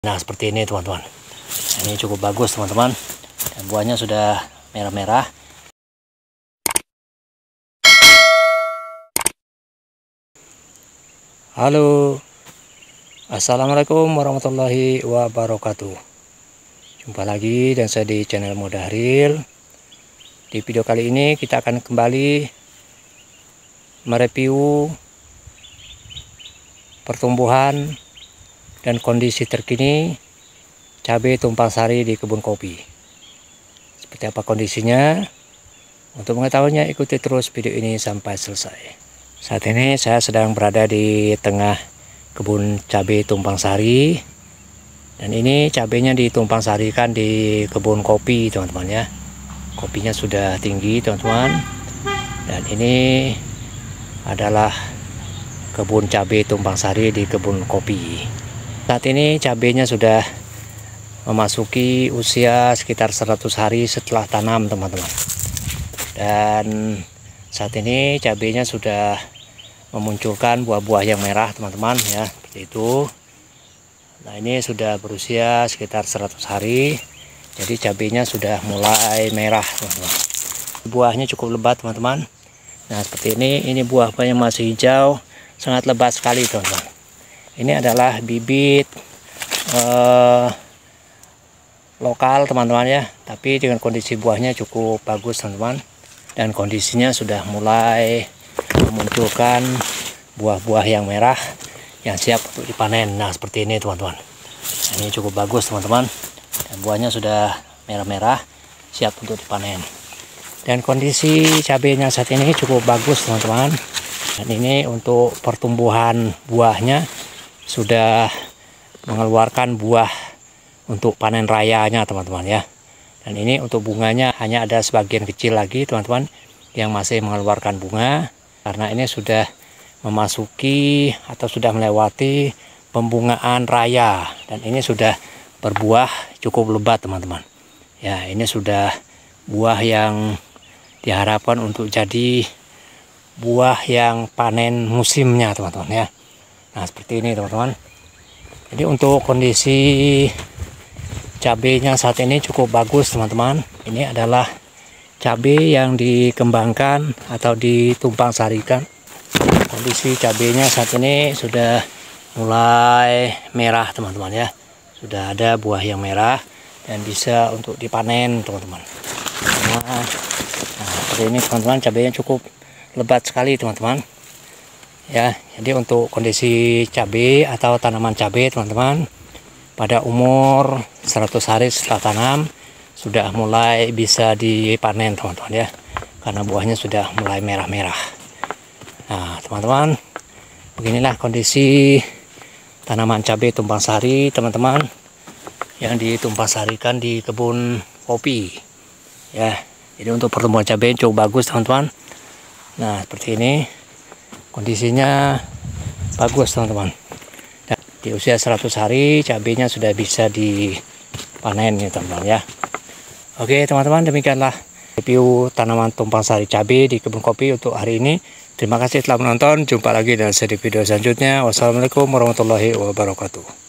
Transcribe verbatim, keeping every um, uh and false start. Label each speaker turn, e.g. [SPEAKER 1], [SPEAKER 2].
[SPEAKER 1] Nah, seperti ini teman-teman. Ini cukup bagus teman-teman. Dan buahnya sudah merah-merah. Halo, assalamualaikum warahmatullahi wabarakatuh. Jumpa lagi dan saya di channel Modahril. Di video kali ini kita akan kembali mereview pertumbuhan dan kondisi terkini cabai tumpang sari di kebun kopi. Seperti apa kondisinya? Untuk mengetahuinya ikuti terus video ini sampai selesai. Saat ini saya sedang berada di tengah kebun cabai tumpang sari. Dan ini cabainya ditumpang sarikan di kebun kopi teman-teman ya. Kopinya sudah tinggi teman-teman. Dan ini adalah kebun cabai tumpang sari di kebun kopi. Saat ini cabainya sudah memasuki usia sekitar seratus hari setelah tanam teman-teman. Dan saat ini cabainya sudah memunculkan buah-buah yang merah teman-teman ya, seperti itu. Nah, ini sudah berusia sekitar seratus hari. Jadi cabainya sudah mulai merah teman-teman. Buahnya cukup lebat teman-teman. Nah, seperti ini, ini buah-buahnya masih hijau, sangat lebat sekali teman-teman. Ini adalah bibit eh, lokal teman-teman ya, tapi dengan kondisi buahnya cukup bagus teman-teman, dan kondisinya sudah mulai memunculkan buah-buah yang merah yang siap untuk dipanen. Nah, seperti ini teman-teman. Ini cukup bagus teman-teman, dan buahnya sudah merah-merah siap untuk dipanen. Dan kondisi cabainya saat ini cukup bagus teman-teman. Dan ini untuk pertumbuhan buahnya sudah mengeluarkan buah untuk panen rayanya teman-teman ya. Dan ini untuk bunganya hanya ada sebagian kecil lagi teman-teman yang masih mengeluarkan bunga, karena ini sudah memasuki atau sudah melewati pembungaan raya, dan ini sudah berbuah cukup lebat teman-teman ya. Ini sudah buah yang diharapkan untuk jadi buah yang panen musimnya teman-teman ya. Nah, seperti ini teman-teman. Jadi untuk kondisi cabainya saat ini cukup bagus teman-teman. Ini adalah cabai yang dikembangkan atau ditumpang sarikan. Kondisi cabainya saat ini sudah mulai merah teman-teman ya. Sudah ada buah yang merah dan bisa untuk dipanen teman-teman. Nah, nah, seperti ini teman-teman, cabainya cukup lebat sekali teman-teman ya. Jadi untuk kondisi cabai atau tanaman cabai teman-teman, pada umur seratus hari setelah tanam sudah mulai bisa dipanen teman-teman ya, karena buahnya sudah mulai merah-merah. Nah teman-teman, beginilah kondisi tanaman cabai tumpang sari teman-teman yang ditumpang sarikan di kebun kopi ya. Jadi untuk pertumbuhan cabai cukup bagus teman-teman. Nah, seperti ini kondisinya bagus teman-teman. Di usia seratus hari cabainya sudah bisa dipanen ya teman-teman ya. Oke teman-teman, demikianlah review tanaman tumpang sari cabai di kebun kopi untuk hari ini. Terima kasih telah menonton. Jumpa lagi dalam seri video selanjutnya. Wassalamualaikum warahmatullahi wabarakatuh.